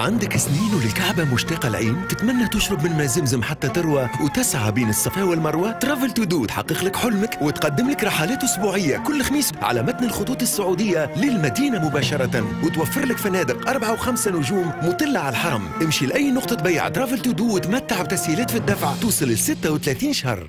عندك سنين وللكعبة مشتاقة العين؟ تتمنى تشرب من ماء زمزم حتى تروى وتسعى بين الصفا والمروة؟ ترافل تو دو تحقق لك حلمك وتقدم لك رحلات أسبوعية كل خميس على متن الخطوط السعودية للمدينة مباشرة، وتوفر لك فنادق 4 و5 نجوم مطلة على الحرم. امشي لأي نقطة بيع ترافل تو دو وتمتع بتسهيلات في الدفع توصل ل 36 شهر.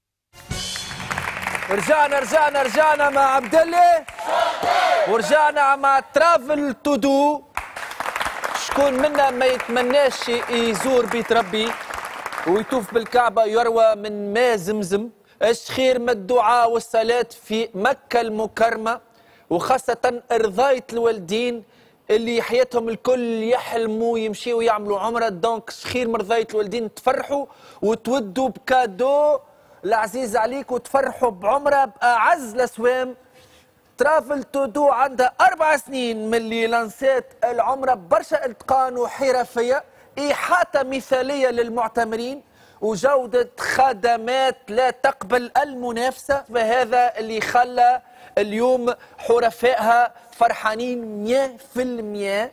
رجعنا مع عبد الله ورجعنا مع ترافل تو دو. شكون منا ما يتمناش يزور بيت ربي ويطوف بالكعبة يروى من ماء زمزم؟ ايش خير من الدعاء والصلاة في مكة المكرمة، وخاصة إرضاية الوالدين اللي حياتهم الكل يحلموا يمشيوا يعملوا عمرة. دونك خير من رضاية الوالدين تفرحوا وتودوا بكادو العزيز عليك وتفرحوا بعمرة بأعز الأسوام. ترافل تو دو عندها 4 سنين من اللي لانسات العمرة برشا اتقان وحرفية، إحاطة مثالية للمعتمرين وجودة خدمات لا تقبل المنافسة، فهذا اللي خلى اليوم حرفائها فرحانين 100%.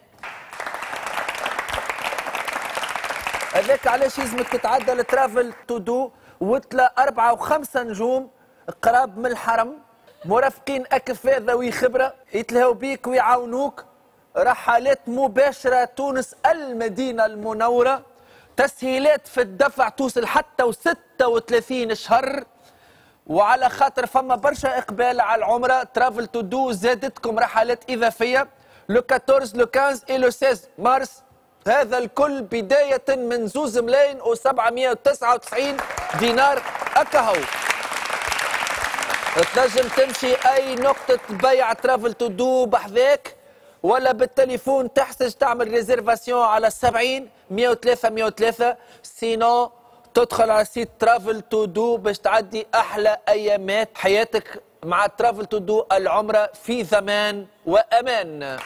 هذاك علاش يلزمك تتعدى لترافل تو دو وتلا 4 و5 نجوم قراب من الحرم، مرافقين أكفاء ذوي خبرة يتلهوا بيك ويعاونوك. رحلات مباشرة تونس المدينة المنورة، تسهيلات في الدفع توصل حتى 36 شهر. وعلى خاطر فما برشا إقبال على العمرة، ترافل تو دو زادتكم رحلات إضافية لو 14 لو 15 و لو 16 مارس. هذا الكل بداية من 2,799 دينار أكهو. تنجم تمشي أي نقطة بيع ترافل تو دو بحذاك ولا بالتليفون تحسج تعمل ريزيرفاسيون على 70 103 103. سينو تدخل على سيت ترافل تو دو باش تعدي أحلى أيامات حياتك مع ترافل تو دو، العمرة في ضمان وأمان.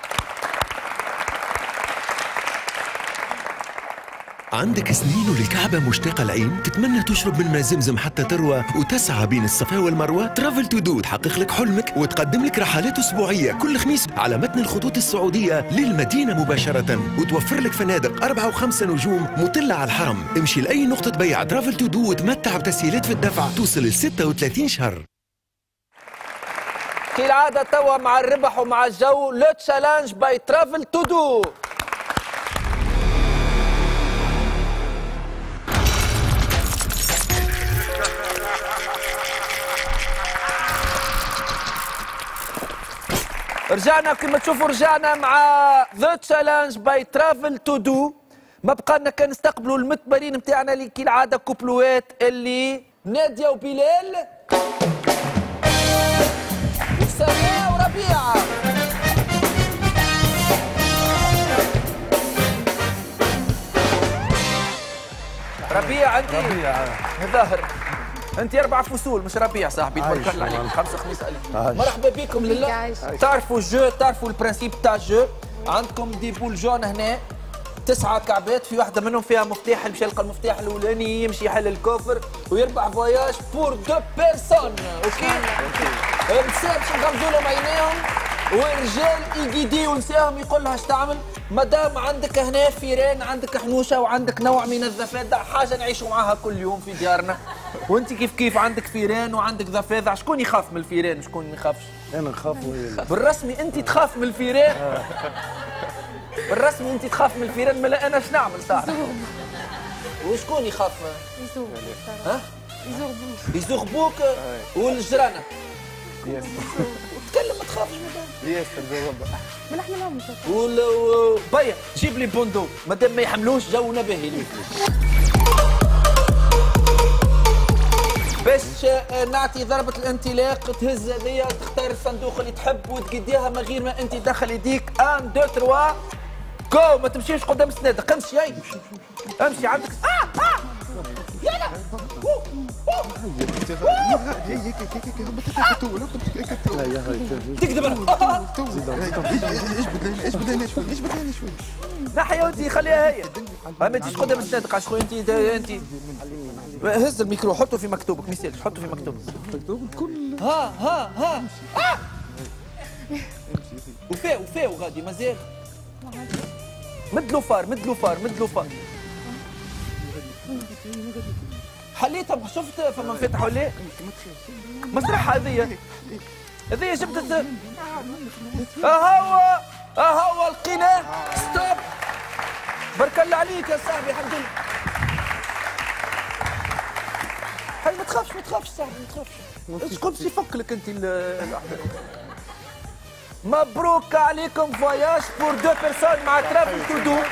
عندك سنين وللكعبة مشتاقة العين؟ تتمنى تشرب من ماء زمزم حتى تروى وتسعى بين الصفا والمروة؟ ترافل تو دو تحقق لك حلمك وتقدم لك رحلات أسبوعية كل خميس على متن الخطوط السعودية للمدينة مباشرة، وتوفر لك فنادق 4 و5 نجوم مطلة على الحرم. امشي لأي نقطة بيع ترافل تو دو وتمتع بتسهيلات في الدفع توصل ل 36 شهر. كالعادة توا مع الربح ومع الجو لو تشالنج باي ترافل تو دو. رجعنا كما تشوفوا، رجعنا مع ذا تشالنج باي ترافل تو دو. ما بقى لنا كان نستقبلوا المتبرين نتاعنا اللي كالعاده كوبلوات اللي ناديه وبلال وسماء وربيعه. ربيع انت ظاهر انت 4 فصول مش ربيع صاحبي، تبارك الله عليك. 5 خميس عليك. مرحبا بكم لله. تعرفوا الجو، تعرفوا البرانسيب تاع الجو. عندكم دي بول جون هنا 9 كعبات، في واحده منهم فيها مفتاح، يمشي يلقى المفتاح الاولاني يمشي يحل الكوفر ويربح فواياج بور 2 بيرسون. اوكي النساء باش نغمزوا لهم عينيهم والرجال يقيديو نساهم يقول لها اش تعمل. مادام عندك هنا فيران، عندك حنوشه وعندك نوع من الضفادع، حاجه نعيشوا معاها كل يوم في ديارنا. وانت كيف عندك فيران وعندك ضفادع، شكون يخاف من الفيران شكون ما يخافش؟ انا نخاف. بالرسمي انت تخاف من الفيران؟ بالرسمي انت تخاف من الفيران؟ ملا انا اش نعمل صاحبي؟ وشكون يخاف؟ يزوغبوك. ها؟ يزوغبوك. يزوغبوك والجرانه. تكلم ما تخافش ياسر زوغبا. ما نحملهمش. بيا جيب لي بوندو مادام ما يحملوش جونا باهي ليك. باش نعطي ضربة الانطلاق تهز هذيا تختار الصندوق اللي تحب وتقديها من غير ما انت تدخل يديك. 1 2 3 جو. ما تمشيش قدام الصنادق، امشي هاي امشي عندك. يلا تكذب. ايش شوي لا حياتي خليها هي. ما تجيش قدام الصنادق عشان انت هز الميكرو حطه في مكتوبك، ما يسالش حطه في مكتوبك. ها وفاو غادي مازال. مدلو فار مدلو فار مدلو فار. حليتها شفت فما انفتح ولا مسرح هذه جبت هو لقيناه. ستوب بارك الله عليك يا صاحبي. الحمد لله. ما تخافش صاحبي ما تخافش. قمت يفك لك انت الاحداث. مبروك عليكم فواياج بور دو بيرسون مع ترافل تو دو.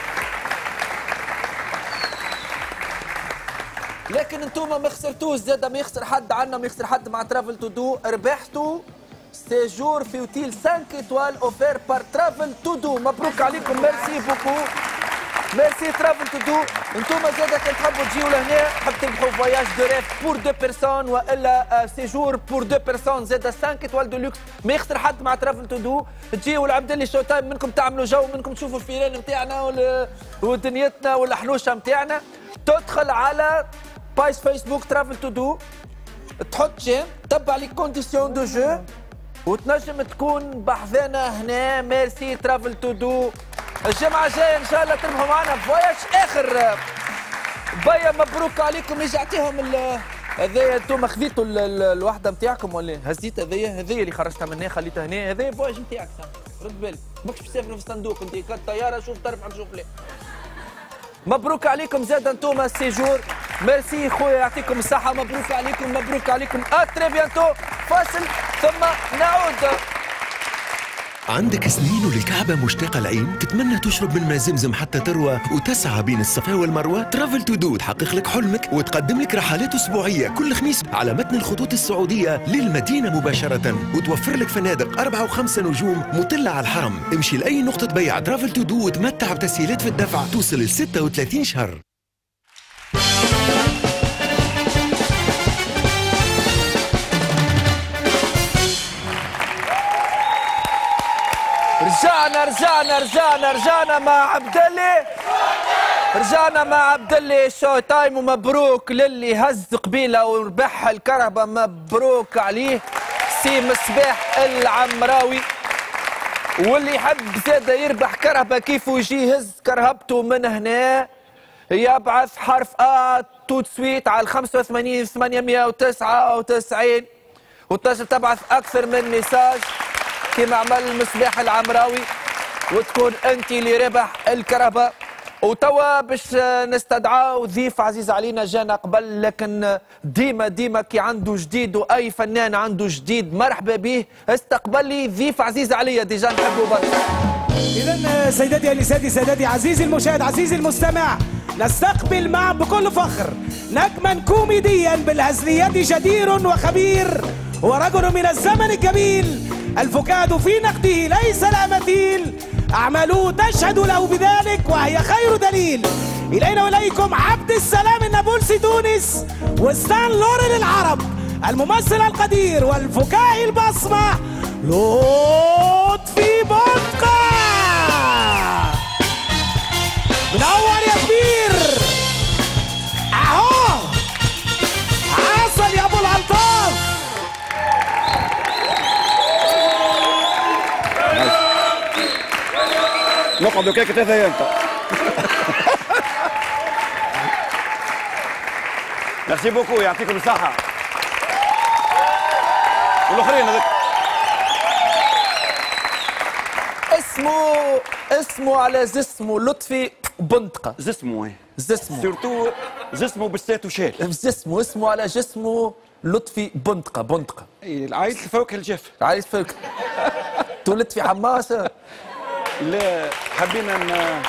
لكن انتم ما خسرتوش زاد، ما يخسر حد عنا، ما يخسر حد مع ترافل تو دو. ربحتوا سيجور في اوتيل 5 ايطوال اوفير بار ترافل تو دو. مبروك عليكم. ميرسي بوكو. ميرسي ترافل تو دو. انتم زاد كان تحبوا تجيو لهنا، تحب تربحوا فواياج دو ريف بور دو بيرسون والا سيجور بور دو بيرسون زاد 5 ايطوال دو لوكس. ما يخسر حد مع ترافل تو دو. تجيو العبد اللي شو تايم، منكم تعملوا جو، منكم تشوفوا الفيران نتاعنا ودنيتنا والحنوشه نتاعنا. تدخل على بايج فيسبوك ترافل تو دو، تحط جيم، تبع لي كونديسيون دو جو وتنجم تكون بحذانا هنا. ميرسي ترافل تو دو. الجمعة الجاية إن شاء الله تربحوا معنا فواياج آخر. بيا مبروك عليكم. يعطيهم هذايا انتم خذيتوا الوحدة نتاعكم ولا هزيت؟ هذايا اللي خرجتها من هنا خليتها هنا. هذايا فواياج نتاعك رد بالك، ماكش تسافر في الصندوق انت كالطيارة. شوف تربح تشوف لا. مبروك عليكم زاد انتم السيجور. ميرسي خويا يعطيكم الصحة. مبروك عليكم مبروك عليكم. اتري بيانتو. فاصل ثم نعود. عندك سنين وللكعبة مشتاقة العين؟ تتمنى تشرب من ماء زمزم حتى تروى وتسعى بين الصفا والمروة؟ ترافل تو دو تحقق لك حلمك وتقدم لك رحلات أسبوعية كل خميس على متن الخطوط السعودية للمدينة مباشرة، وتوفر لك فنادق 4 و5 نجوم مطلة على الحرم. امشي لأي نقطة بيع ترافل تو دو وتمتع بتسهيلات في الدفع توصل ل 36 شهر. رجعنا مع عبد الله. رجعنا مع عبد الله شو تايم. ومبروك للي هز قبيله وربح الكرهبه. مبروك عليه سي مصباح العمراوي. واللي يحب زاد يربح كرهبه كيف يجي يهز كرهبته من هنا يبعث حرف تو سويت على 85 899 وتنجم تبعث اكثر من ميساج كما عمل المصباح العمراوي وتكون انت اللي ربح الكرهبه. وتوا باش نستدعاو ضيف عزيز علينا جانا قبل، لكن ديما كي عنده جديد واي فنان عنده جديد مرحبا به. استقبل لي ضيف عزيز عليا ديجا نحبه برشا. اذا سيداتي انساتي سادتي عزيزي المشاهد عزيزي المستمع، نستقبل معا بكل فخر نجما كوميديا بالهزليات جدير وخبير ورجل من الزمن الجميل الفكاهة في نقده ليس لا مثيل، أعماله تشهد له بذلك وهي خير دليل. إلينا وإليكم عبد السلام النابلسي تونس وستان لورين العرب، الممثل القدير والفكاهي البصمة لطفي بندقة. منور يا كبير. أهو عسل يا أبو الألطاف. نقعدوا كيك ثلاثة انت. ميرسي بوكو يعطيكم الصحة. والاخرين هذاك اسمه على جسمه لطفي بندقة. جسمه جسمه سورتو جسمه بالسات وشال. اسمه على جسمه لطفي بندقة. عائلة الفواكه الجاف. عائلة الفواكه. تولدت في حماصة؟ لا حبينا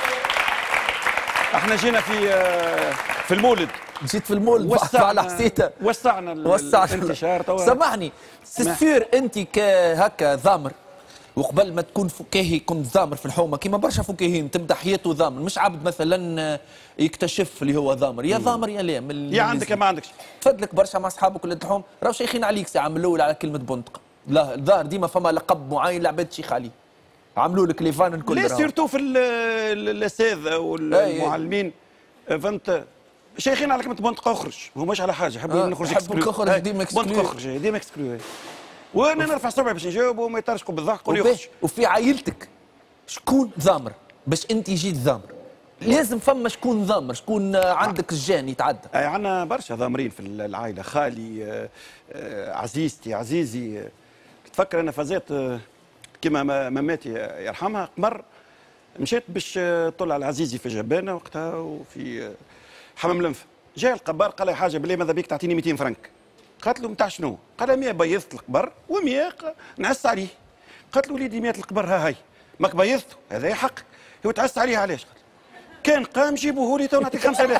احنا جينا في المولد. جيت في المولد على حسيتها. وسعنا الانتشار توا. سامحني سيسير انت هكا ضامر، وقبل ما تكون فكاهي كنت ضامر في الحومه كيما برشا فكاهيين تبدا حياته ضامر، مش عبد مثلا يكتشف اللي هو ضامر، يا ضامر يا لا. يا عندك يا ما عندكش. تفدلك برشا مع اصحابك ولاد الحوم راهو شيخين عليك ساعه من الاول على كلمه بندقه. لا الظاهر ديما فما لقب معين العباد تشيخ عليه. عملوا لك ليفان الكل. لا سيرتو في الاساتذه والمعلمين فهمت شيخين على كلمه بندقه اخرج، هو مش على حاجه يحبوا نخرج اكسكلو. ديما اكسكلو وانا نرفع صبعي باش نجاوب وما يترشقوا بالضحك ويخرج. وفي عائلتك شكون ضامر باش انت جيت ضامر؟ لازم فما شكون ضامر، شكون عندك الجان يتعدى. عندنا برشا ضامرين في العائله، خالي، عزيزتي، عزيزي. تفكر انا فازات كما ماماتي يرحمها قمر، مشيت باش طلع على عزيزي في جبانه وقتها وفي حمام الانف. جاء القبار قال لي حاجه بالله ماذا بيك تعطيني 200 فرنك. قالت له نتاع شنو؟ قال 100 بيضت القبر و100 نعس عليه. قالت له وليدي 100 القبر هاي ماك بيضته، هذا حقك. هو تعس عليه علاش؟ كان قام جيبوه لي تو نعطيك 5000.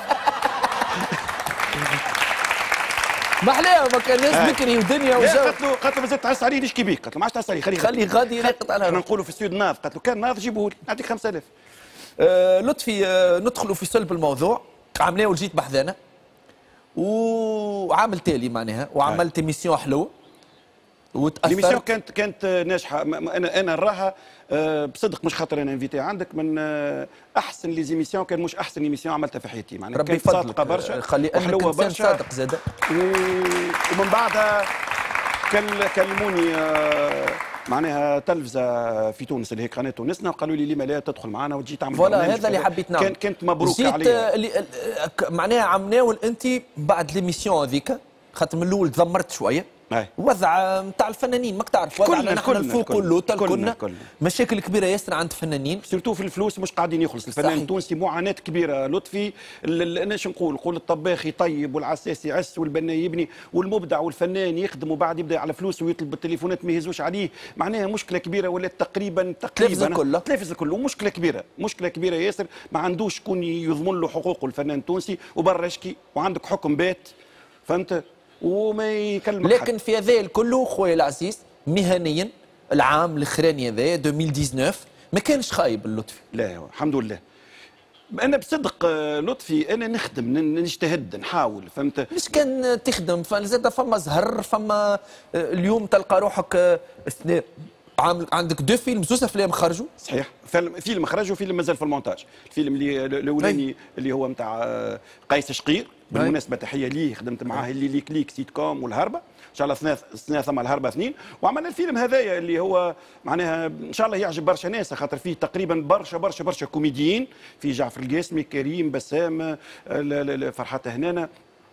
ما حلاها ما كان ناس بكري ودنيا وجو. قالت له مازال تعس عليه ليش كي بيك؟ قالت له ما عادش تعس عليه خليه غادي ينقط على انا نقولوا في السود ناض. قالت له كان ناض جيبوه لي نعطيك 5000. لطفي ندخلوا في صلب الموضوع. عملناه وجيت بحذانا وعامل تالي معناها وعملت ميسيون حلوه وتاثرت. ليميسيون كانت ناجحه. انا نراها بصدق، مش خاطر انا انفيتي عندك، من احسن لي زيميسيون، كان مش احسن ايميسيون عملتها في حياتي معناها. ربي يفضلك برشا، خلي انك انسان صادق زاد. ومن بعدها كلموني معناها تلفزه في تونس اللي هي قناه تونسنا، وقالوا لي لما لا تدخل معنا وتجي تعمل فوالا هذا اللي حبيت نعمل. كانت مبروك عليا. معناها عمناول انت بعد ليميسيون هذيك، خاطر من الاول تذمرت شويه. وضع نتاع الفنانين ماك تعرف وضعنا نحن الفوق كله كلنا مشاكل كبيره ياسر عند الفنانين، سيرتو في الفلوس مش قاعدين يخلص. الفنان التونسي معاناه كبيره. لطفي انا شو نقول الطباخ يطيب والعساس يعس والبناء يبني والمبدع والفنان يخدم وبعد يبدا على فلوس ويطلب التليفونات ما يهزوش عليه. معناها مشكله كبيره ولا تقريبا تلفز كله ومشكله كبيره، مشكله كبيره ياسر. ما عندوش شكون يضمن له حقوقه الفنان التونسي وبرا يشكي وعندك حكم بات فهمت وما يكلمك. لكن حد. في هذا الكل خويا العزيز مهنيا العام الاخراني هذا 2019 ما كانش خايب اللطفي. لا الحمد لله. انا بصدق لطفي انا نخدم نجتهد نحاول فهمت. مش كان تخدم زاد فما زهر فما اليوم تلقى روحك عندك دو فيلم زوز افلام خرجوا. صحيح، فيلم خرج وفيلم مازال في المونتاج. الفيلم اللي الاولاني اللي هو نتاع قيس شقير، بالمناسبه تحيه ليه، خدمت معاه اللي ليك ليك سيت كوم والهربه ان شاء الله السنه ثم الهربه 2. وعملنا الفيلم هذايا اللي هو معناها ان شاء الله يعجب برشا ناس، خاطر فيه تقريبا برشا كوميديين، في جعفر القاسمي، كريم بسام، فرحات هنانه،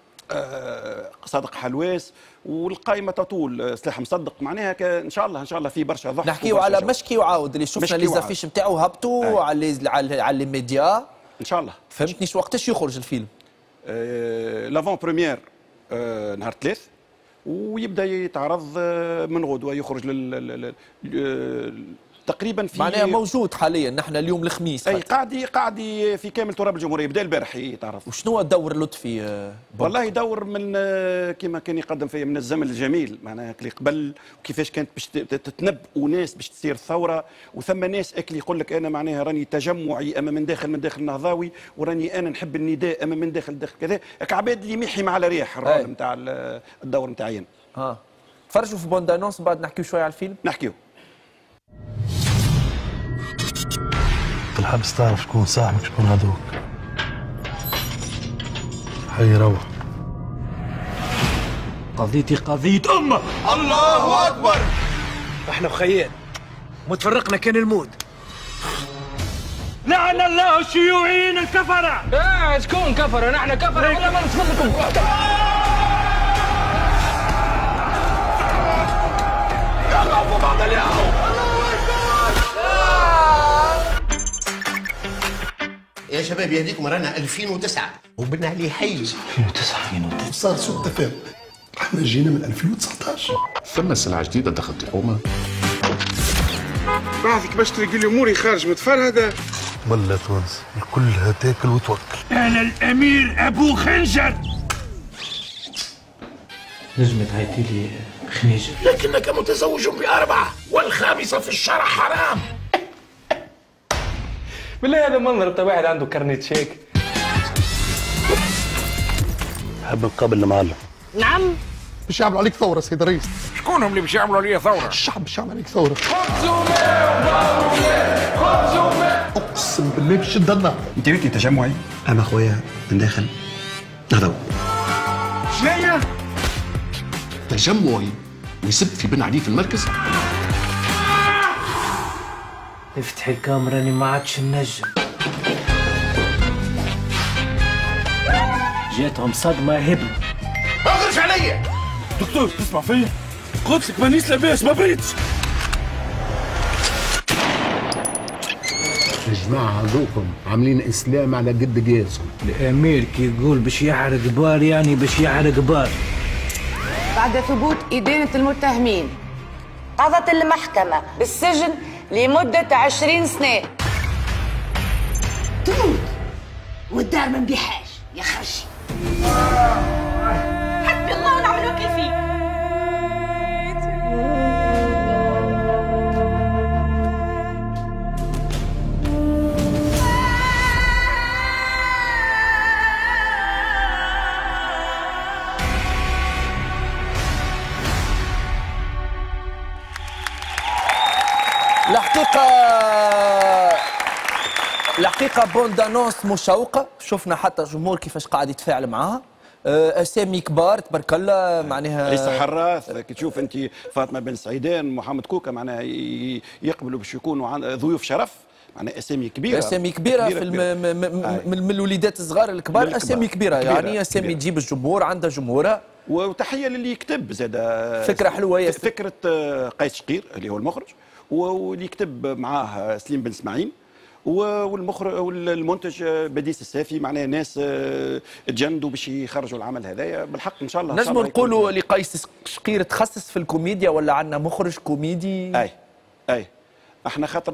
صادق حلواس، والقائمه تطول، سلاح مصدق. معناها ان شاء الله في برشا ضحك. نحكيو على مشكي وعاود اللي شفنا لي زافيش نتاعو هبطوا على لي ميديا ان شاء الله. فهمتني وقتاش يخرج الفيلم؟ لافون بريمير نهار 3 ويبدا يتعرض من غدوه، يخرج تقريبا في معناها موجود حاليا. نحن اليوم الخميس اي قاعد في كامل تراب الجمهوريه، بدا البارح يتعرض. وشنو دور لطفي؟ والله دور من كما كان يقدم فيا من الزمن الجميل معناها اللي قبل، وكيفاش كانت باش تتنبؤوا ناس باش تصير ثوره، وثم ناس اكل يقول لك انا معناها راني تجمعي اما من داخل النهضاوي، وراني انا نحب النداء اما من داخل كذا، عباد اللي يمحي مع الريح الرول نتاع الدور نتاعي. فرجوا في بوند انونس بعد نحكيو شويه على الفيلم. نحكيو. الحبس تعرف شكون صاحبك شكون هذوك. حي روح. قضيتي قضية أمة. الله أكبر. احنا بخيال متفرقنا كان المود. لعن الله الشيوعيين الكفرة. شكون كفرة؟ نحن كفرة ولا ما نصدقكم. يخافوا بعض اليوم. يا شباب يهديكم رانا 2009 وبنا عليه حي. 2009 صار سوء تفاهم. احنا جينا من 2019. ثم سلعة جديدة دخلت الحومة. بعثك باش تلقي لي اموري خارج متفرهده. والله تونس كلها تاكل وتوكل. انا الامير ابو خنجر. نجمت هايتي لي خنيجر. لكنك متزوج ب4 والخامسة في الشرع حرام. بالله هذا منظر بتاع واحد عنده كارنيت شيك. حاب نقابل المعلم. نعم. باش يعملوا عليك ثوره سيد الرئيس. شكونهم اللي باش يعملوا عليا ثوره؟ الشعب باش يعمل عليك ثوره. خبز وماء خبز وماء. اقسم بالله باش تشد النار. انت ريتني تجمعي؟ اما خويا من داخل نهضوا. شنيا؟ تجمعي ويسب في بن علي في المركز. افتحي الكاميرا اني ما عادش نجم. جاتهم صدمه هبل. اخرج عليا دكتور تسمع فيا؟ قلت لك مانيش لاباس ما بريتش. الجماعة هذوكم عاملين إسلام على قد قياسهم. الأمير كي يقول باش يحرق بار يعني باش يحرق بار. بعد ثبوت إدانة المتهمين قضت المحكمة بالسجن لمدة 20 سنة. تموت والدار ما نبيحاش يا خرشي. حسبي الله ونعم الوكيل فيك. الحقيقة بوندانونس مشوقة، شفنا حتى الجمهور كيفاش قاعد يتفاعل معاها. اسامي كبار تبارك الله معناها. عيسى حراث كي تشوف انت فاطمه بن سعيدان محمد كوكا معناها يقبلوا باش يكونوا ضيوف شرف، معناها اسامي كبيره اسامي كبيره في من الوليدات الصغار الكبار، اسامي كبيره يعني اسامي تجيب الجمهور عندها جمهورها. وتحيه للي يكتب زاد فكره حلوه ياسر. فكره قيس شقير اللي هو المخرج واللي يكتب معاه سليم بن اسماعيل والمخرج والمنتج بديس السافي، معناها ناس تجندوا باش يخرجوا العمل هذايا بالحق ان شاء الله. نجم نقولوا لقيس شقير تخصص في الكوميديا ولا عندنا مخرج كوميدي؟ اي احنا خاطر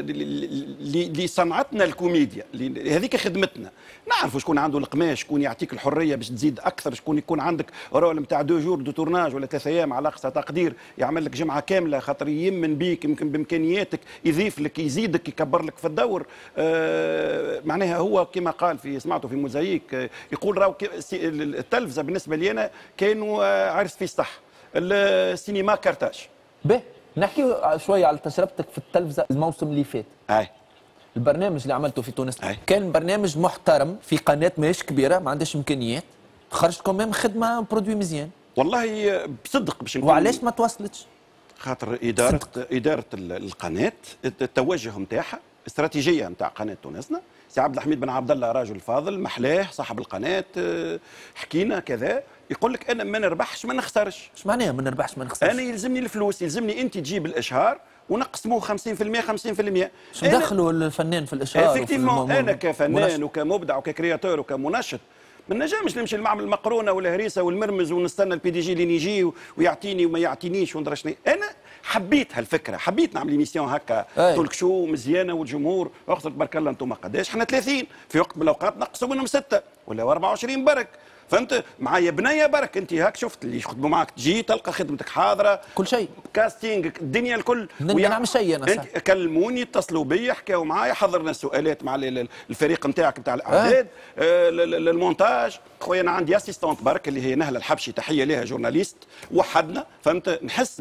اللي صنعتنا الكوميديا هذيك خدمتنا، نعرفوا شكون عنده القماش، شكون يعطيك الحريه باش تزيد اكثر، شكون يكون عندك رول نتاع 2 جور دو تورناج ولا 3 ايام على اقصى تقدير، يعمل لك جمعه كامله خاطر يمن بيك يمكن بامكانياتك، يضيف لك يزيدك يكبر لك في الدور. معناها هو كما قال في سمعته في موزايك يقول راهو التلفزه بالنسبه لي انا كانوا عرس في الصح، السينما كارتاج. به نحكي شويه على تجربتك في التلفزه الموسم اللي فات. البرنامج اللي عملته في تونس كان برنامج محترم في قناه ماهيش كبيره ما عندهاش امكانيات، خرج كمان خدمه برودوي مزيان. والله بصدق باش نقول. وعلاش ما توصلتش؟ خاطر اداره القناه التوجه نتاعها استراتيجيه نتاع قناه تونسنا، سي عبد الحميد بن عبد الله راجل فاضل محلاه صاحب القناه، حكينا كذا يقول لك انا ما نربحش ما نخسرش. ايش معناها ما نربحش ما نخسرش؟ انا يلزمني الفلوس، يلزمني انت تجيب الاشهار ونقسموه 50% 50%. شو دخلوا الفنان في الاشهار؟ افكتيفمون انا كفنان وكمبدع وككرياتور وكمنشط ما نجمش نمشي لمعمل المقرونه والهريسه والمرمز ونستنى البي دي جي اللي يجي ويعطيني وما يعطينيش وندرى شنو. انا حبيت هالفكره، حبيت نعمل ايميسيون هكا تولك شو مزيانه والجمهور اخذ تبارك الله انتم قداش احنا 30 في وقت من الاوقات نقصوا منهم 6 ولا 24 برك، فهمت معايا بنيه برك. انت هاك شفت اللي يخدموا معك تجي تلقى خدمتك حاضره كل شيء كاستينج الدنيا الكل. ما نعمل شيء انا انت كلموني اتصلوا بي حكاوا معايا، حضرنا السؤالات مع الفريق نتاعك نتاع الاعداد المونتاج. خويا انا عندي اسيستونت برك اللي هي نهله الحبشي، تحيه لها جورناليست، وحدنا فهمت نحس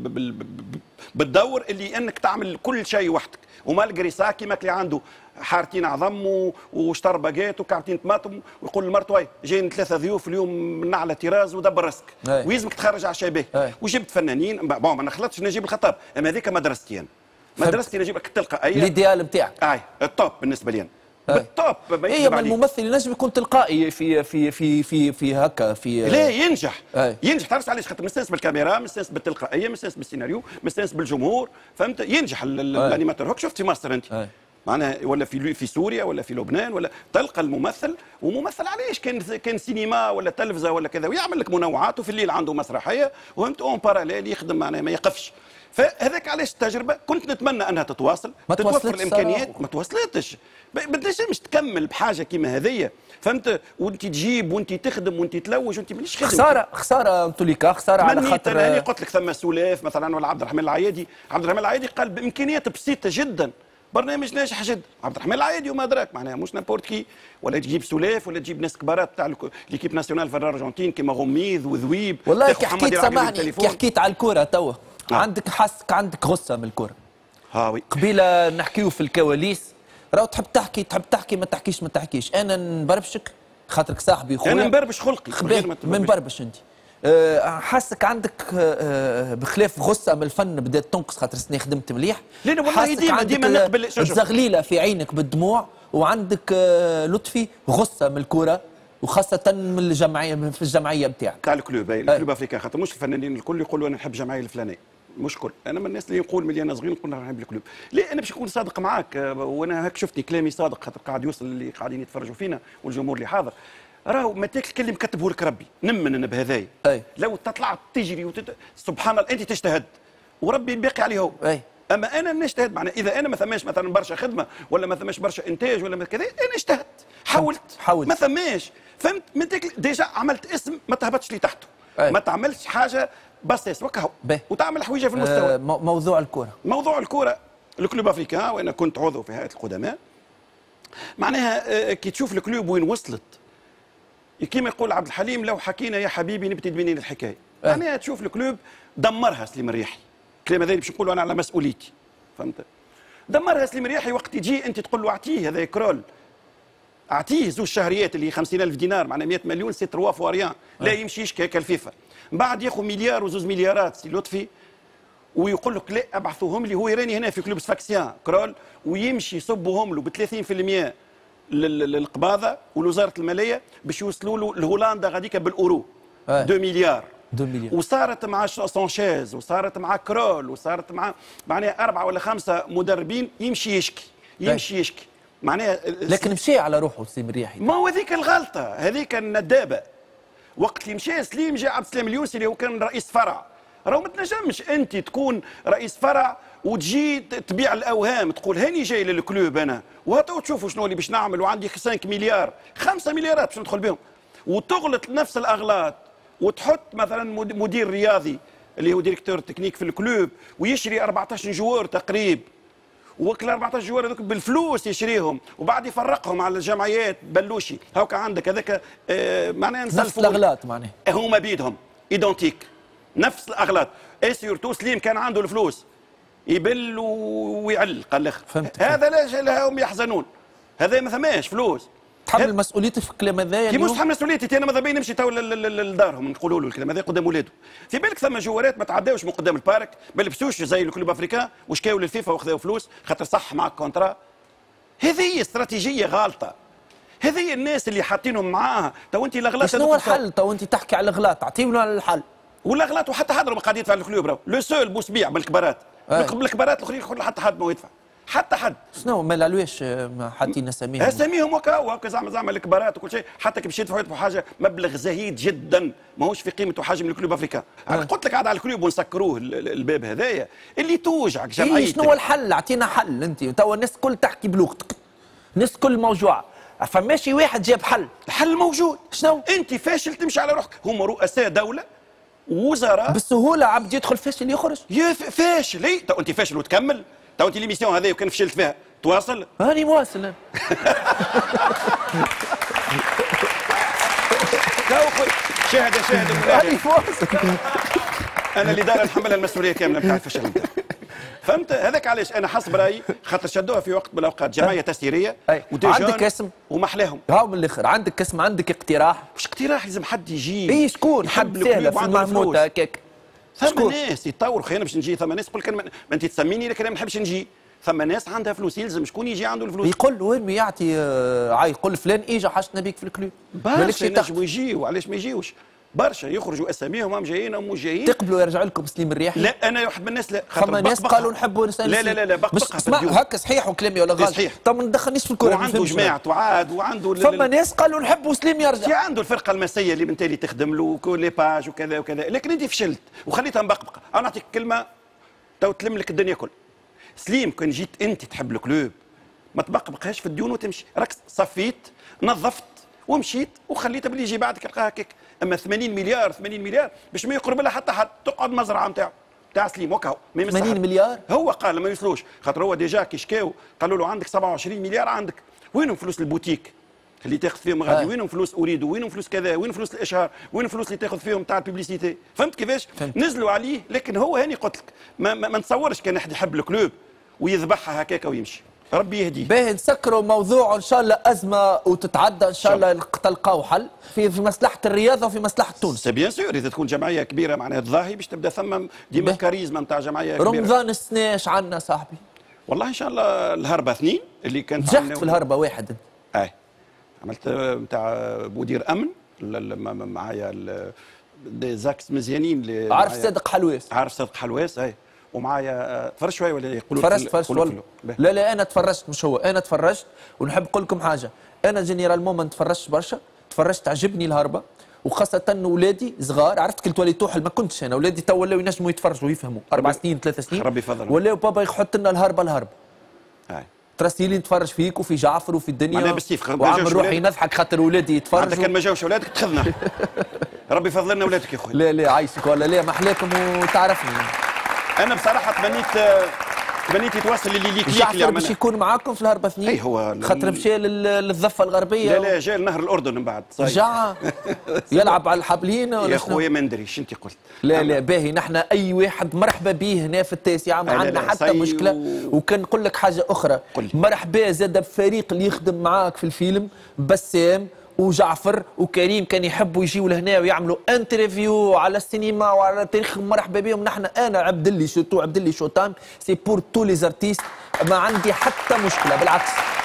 بالدور اللي انك تعمل كل شيء وحدك، ومالجري سا كيما اللي عنده حارتين عظم وشطر باجيت وكعبتين طماطم ويقول لمرته وي جايين 3 ضيوف اليوم من على تيراز ودبر راسك ويلزمك تخرج على شبيه. وجبت فنانين بون ما نخلطش نجيب الخطاب، اما هذيك مدرستي انا، مدرستي نجيب لك التلقائيه الايديال نتاعك. التوب بالنسبه لي انا بالتوب. ما الممثل ينجم يكون تلقائي في هكا في لا ينجح ينجح. تعرف علاش؟ خاطر مستانس بالكاميرا، مستانس بالتلقائيه، مستانس بالسيناريو، مستانس بالجمهور، فهمت؟ ينجح الانيماتور. هوك شفت في ماستر انت معناها ولا في سوريا ولا في لبنان ولا تلقى الممثل وممثل علاش كان سينما ولا تلفزه ولا كذا، ويعمل لك منوعات وفي الليل عنده مسرحيه وفهمت اون باراليل يخدم معناها ما يقفش. فهذاك علاش التجربه كنت نتمنى انها تتواصل، تتوفر الامكانيات، ما توصلتش. ما تنجمش تكمل بحاجه كيما هذيا، فهمت؟ وانت تجيب وانت تخدم وانت تلوج وانت مانيش خدمه. خساره انطليكا، خساره على خاطر انا قلت لك ثم سلاف مثلا ولا عبد الرحمن العيادي. عبد الرحمن العيادي قال بامكانيات بسيطه جدا برنامج ناجح جدا. عبد الرحمن العيادي وما ادراك معناها مش نابورت كي، ولا تجيب سلاف ولا تجيب ناس كبارات تاع ليكيب ناسيونال في الارجنتين كيما غميذ وذويب. والله كي حكيت سامحني كي حكيت على الكره توا عندك حاسك عندك غصه من الكره. وي قبيله نحكيو في الكواليس، راهو تحب تحكي ما تحكيش. انا نبربشك خاطرك صاحبي خويا، انا نبربش خلقي ما نبربش انت. حاسك عندك بخلاف غصه من الفن بدات تنقص خاطر سنين خدمت مليح. لأن والله ديما نقبل زغليله في عينك بالدموع، وعندك لطفي غصه من الكره وخاصه من الجمعيه في الجمعيه نتاعك تاع الكلوب الكلوب افريكان، خاطر مش الفنانين الكل يقولوا انا نحب جمعيه الفلانيه، مش كل. انا من الناس اللي نقول ملي انا صغير نقول نحب الكلوب. لا انا باش نكون صادق معاك، وانا هاك شفتني كلامي صادق خاطر قاعد يوصل اللي قاعدين يتفرجوا فينا والجمهور اللي حاضر. راهو ما تاكل كلمه كتبه لك ربي، نمن انا بهذايا. لو تطلع تجري سبحان الله انت تجتهد وربي باقي عليه هو. اما انا نجتهد، معناها اذا انا ما ثماش مثلا برشا خدمه ولا ما ثماش برشا انتاج ولا كذا، انا اجتهدت حاولت ما ثماش، فهمت؟ من ديجا عملت اسم ما تهبطش لي تحته، ما تعملش حاجه بس وكهو وتعمل حويجه في المستوى. موضوع الكره، موضوع الكره الكلوب افريكان، وانا كنت عضو في هيئه القدماء، معناها كي تشوف الكلوب وين وصلت، كيما يقول عبد الحليم لو حكينا يا حبيبي نبتدي منين الحكايه. معناها تشوف الكلوب دمرها سليم الرياحي، الكلام هذا باش نقولوا انا على مسؤوليتي، فهمت؟ دمرها سليم الرياحي. وقت تجي انت تقول له اعطيه هذا كرول، اعطيه زوج شهريات اللي 50,000 دينار، معناها 100 مليون سي تروا فواريان، لا يمشيش كهكا الفيفا. من بعد ياخذ مليار وزوج مليارات سي لطفي ويقول لك لا ابعثوهم لي، هو يراني هنا في كلوب سفاكسيان كرول، ويمشي يصبهم له ب 30% للقباضه ولوزاره الماليه باش يوصلوا له لهولندا غاديكا بالاورو 2 مليار. وصارت مع سانشيز وصارت مع كرول وصارت مع معناها 4 ولا 5 مدربين يمشي يشكي معناها. لكن مشي على روحه سليم الرياحي. ما هو هذيك الغلطه، هذيك الندابه. وقت اللي مشى سليم جاء عبد السلام اليوسي اللي هو كان رئيس فرع. راهو ما تنجمش انت تكون رئيس فرع وتجي تبيع الاوهام، تقول هاني جاي للكلوب انا وهاتوا تشوفوا شنو اللي باش نعمل وعندي 5 مليار 5 مليارات باش ندخل بهم، وتغلط نفس الاغلاط وتحط مثلا مدير رياضي اللي هو ديريكتور تكنيك في الكلوب ويشري 14 جوار تقريب، وكل 14 جوار هذوك بالفلوس يشريهم وبعد يفرقهم على الجمعيات بلوشي. هاكا عندك هذاك معناها نفس الاغلاط معناها هما بيدهم ايدونتيك نفس الاغلاط. اي سيرتو سليم كان عنده الفلوس يبل ويعل قال الاخر. هذا لا هم يحزنون، هذا ما ثماش فلوس. تحمل مسؤوليتي في الكلام هذايا؟ كي مش تحمل مسؤوليتي انا ماذا بيا نمشي تو لدارهم نقولوا له الكلام هذا قدام ولاده. في بالك ثم جوارات ما تعداوش من قدام البارك، ما لبسوش زي الكلوب افريكان وشكاو للفيفا وخذاو فلوس خاطر صح معك كونترا. هذه استراتيجيه غالطه، هذه الناس اللي حاطينهم معاها. تو انت الاغلاط شنو هو الحل؟ تو انت تحكي على الاغلاط، اعطيونا الحل. والاغلاط وحتى حد ما قاعد يدفع الكلوب راهو لو سول بوسبيع بالكبارات. بالكبارات الاخرين يقول حتى حد ما يدفع، حتى حد. شنو ما العلواش حاطين اساميهم؟ اساميهم وكا زعما الكبارات وكل شيء، حتى كي باش يدفعوا حاجه مبلغ زهيد جدا ماهوش في قيمته حاجه من الكلوب افريكان. انا قلت لك قاعد على الكلوب ونسكروه الباب هذايا اللي توجعك جمعيتك. شنو هو الحل؟ اعطينا حل انت، توا الناس الكل تحكي بلغتك، الناس الكل موجوعه، فماشي واحد جاب حل. الحل موجود. شنو؟ انت فاشل تمشي على روحك، هم رؤساء دوله وزراء بالسهوله عبد يدخل فاشل يخرج. فاشل اي تو انت فاشل وتكمل. تو انت ليميسيون هذه وكان فشلت فيها تواصل؟ هاني مواصل. شاهد هاني مواصل. انا اللي دار نحملها المسؤوليه كامله نتاع الفشل نتاعي. فهمت؟ هذاك علاش انا حسب رايي خاطر شدوها في وقت من الاوقات جمعيه تسييريه عندك اسم ومحلاهم. هاو من الاخر عندك اسم، عندك اقتراح. مش اقتراح، لازم حد يجي. اي شكون؟ حد سهله في المهموته هكاك. ثم ناس يتطوروا. خلينا باش نجي ثم ناس تقول لك ما انت تسميني لكن انا ما نحبش نجي. ثم ناس عندها فلوس، يلزم شكون يجي عنده الفلوس. يقول له وين يعطي يقول فلان اجا حشتنا بيك في الكلوب. برشا ينجموا يجيوا، علاش ما يجيوش؟ برشا يخرجوا اساميهم هم جايين هم مش جايين. تقبلوا يرجع لكم سليم الرياحي؟ لا انا واحد من الناس لا. خاطر ناس قالوا نحبوا نسال. لا بقبقها. اسمع هكا صحيح وكلامي ولا غلط؟ صحيح. طب ما ندخلنيش في الكره. وعنده جماعه وعاد وعنده فما ناس قالوا نحبوا سليم يرجع. عنده الفرقه المسيه اللي بالتالي تخدم له وكل لي باج وكذا وكذا، لكن انت فشلت وخليتها مبقبقه. انا نعطيك كلمه تو تلم لك الدنيا كل. سليم كان جيت انت تحب الكلوب ما تبقبقهاش في الديون وتمشي، راك صفيت نظفت ومشيت وخليتها باللي يجي بعدك يلقاها هكاك. اما 80 مليار باش ما يقرب لها حتى حد، تقعد مزرعه نتاعو تاع سليم وكاو 80 مليار هو قال ما يوصلوش، خاطر هو ديجا كي شكاو قالوا له عندك 27 مليار عندك، وينهم فلوس البوتيك اللي تاخذ فيهم غادي؟ وينهم فلوس اريد؟ وينهم فلوس كذا؟ وين فلوس الاشهار؟ وين الفلوس اللي تاخذ فيهم تاع الببليسيتي؟ فهمت كيفاش؟ نزلوا عليه. لكن هو هاني قلت لك ما نتصورش كان احد يحب الكلوب ويذبحها هكاك ويمشي. ربي يهديه. باهي نسكروا موضوع ان شاء الله ازمه وتتعدى ان شاء الله تلقاو حل في مصلحه الرياضه وفي مصلحه تونس. سي بيان سور اذا تكون جمعيه كبيره معناها الظاهي باش تبدا ثم ديما الكاريزما نتاع جمعيه كبيره. رمضان السناش عندنا صاحبي. والله ان شاء الله الهربه 2 اللي كانت نجحت في الهربه 1. عملت نتاع مدير امن معايا زاكس مزيانين. عارف صادق حلواس؟ عارف صادق حلواس اي. ومعايا تفرج شويه ولا يقولوا تفرجت والله. لا انا تفرجت، مش هو، انا تفرجت. ونحب نقول لكم حاجه، انا جينيرالمون ما تفرجتش برشا، تفرجت عجبني الهربه، وخاصه ولادي صغار. عرفت كنت وليت توحل ما كنتش انا، ولادي تو ولاو ينجموا يتفرجوا ويفهموا 4 سنين 3 سنين ربي يفضل، ولاو بابا يحط لنا الهربه. ترسيلي نتفرج فيك وفي جعفر وفي الدنيا وعامل روحي نضحك خاطر ولادي يتفرجوا. كان ما جاوش ولادك تخذنا. ربي يفضل لنا ولادك يا خويا. لا عايشك والله، لا محلاكم وتعرفني. انا بصراحه تمنيت يتواصل اللي ليك اللي باش يكون معاكم في الهربه 2. اي هو خاطر مشى للضفه الغربيه. لا جاء لنهر الاردن من بعد. رجع يلعب على الحبلين يا خويا ما ندري اش انت قلت. لا باهي، نحن اي واحد مرحبا به هنا في التاسعه، ما عندنا حتى مشكله. وكان نقول لك حاجه اخرى، مرحبا زاد بفريق اللي يخدم معاك في الفيلم، بسام وجعفر وكريم كان يحبوا يجيوا لهنا ويعملوا انترفيو على السينما وعلى تاريخ. مرحبا بهم. نحن انا عبد الله سورتو عبد الله شو تايم سي بور تو لي زارتيست، ما عندي حتى مشكله، بالعكس.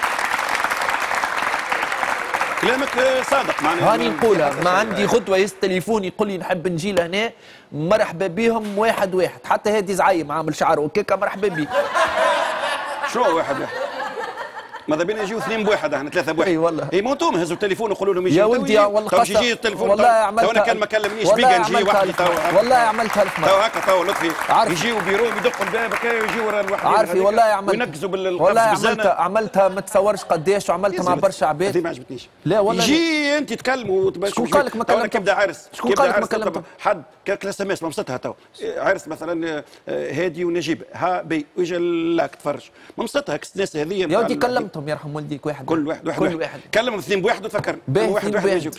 كلامك صادق معناها. هاني نقولها، ما عندي غدوه يس تليفون يقول لي نحب نجي لهنا، مرحبا بهم واحد. حتى هادي زعيم عامل شعره وكيكا مرحبا بيه. شو واحد؟ ماذا بينا يجيو 2 بواحد، احنا 3 بواحد. اي والله. اي موتوم هزوا التليفون وقولوا لهم يجيو. يا ولدي والله تو يجي التليفون. والله عملتها. انا كان ما كلمنيش بيقى نجي وحدي والله عملتها لك تو هكا تو لطفي يجيو بيرو يدقوا الباب هكا ويجيو ورا الواحد. عارفي والله عملتها وينقزوا بالقفص. والله عملتها ما تصورش قداش، وعملتها مع برشا عباد. هذه ما عجبتنيش. لا والله يجي انت تكلموا. شكون قال لك ما كلمتش؟ كيبدا عرس. شكون قال لك ما كلمتش؟ حد كلاس ام اس ممسطها تو عرس مثلا هادي ونجيب ها بي ويجي لك تفرج ممسطها الناس هذه. يا ودي كلمتهم يرحم والديك واحد. كل واحد كلم 2 بواحد وتفكر واحد ما يجوش.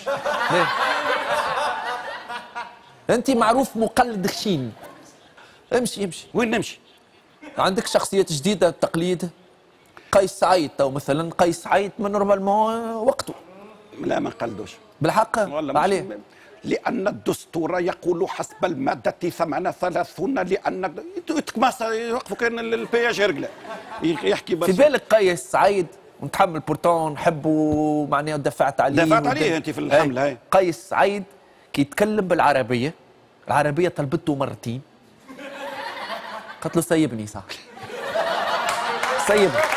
انت معروف مقلد خشين. امشي وين نمشي؟ عندك شخصيات جديده تقليد. قيس سعيد تو مثلا، قيس سعيد من نورمالمون وقته. لا ما نقلدوش بالحق. عليه لأن الدستور يقول حسب المادة 38 لأن يوقفوا كان البياج يرقله يحكي بس. في بالك قيس سعيد متحمل بورتون نحبه معناها دفعت عليه انت في الحمله هاي. قيس سعيد كي يتكلم بالعربيه، العربيه طلبته مرتين، قالت له سيبني صح سيبني.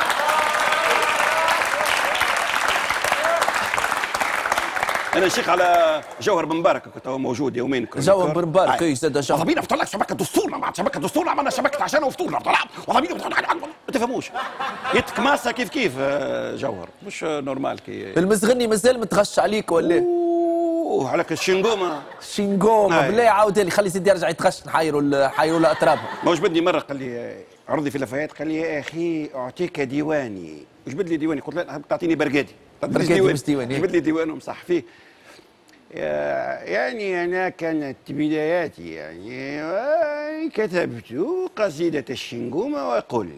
انا نشيخ على جوهر بن مبارك كنت هو موجود يومين. جوهر بن مبارك اي زاد جوهر. وضبينا فتح لك شبكه دستورنا مع شبكه دستورنا عملنا شبكه عشان وفطورنا وضبينا ما تفهموش يتكماسه كيف جوهر مش نورمال كي. المزغني مازال متغش عليك ولا؟ عليك الشنقومه بالله عاود لي خلي سيدي يرجع يتغش نحيروا له اطرابه. ما وجبدني مره قال لي عرضي في لافايات قال لي يا اخي اعطيك ديواني. وجبد لي ديواني قلت له تعطيني برقادي. جبت لي ديوان ومصح فيه. يعني أنا كانت بداياتي يعني كتبت قصيدة الشنقومة وقلت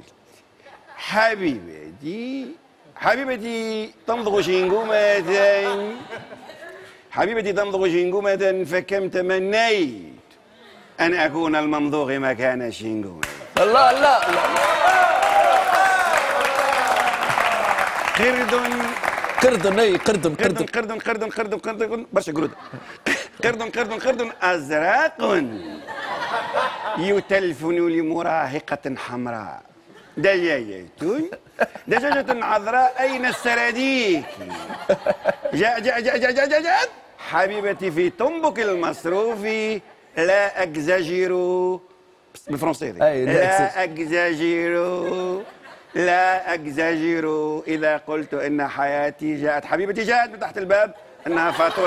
حبيبتي تمضغ شنقومة حبيبتي تمضغ شنقومة فكم تمنيت أن أكون الممضوغ مكان الشنقومة. الله الله قردن برشا قرود. قردن أزرق يتلفن لمراهقة حمراء. دجاجة عذراء أين السراديك؟ جاءت حبيبتي في طنبك المصروف لا أكزاجير بالفرنسي لا أكزاجير إذا قلت إن حياتي جاءت. حبيبتي جاءت من تحت الباب إنها فاتورة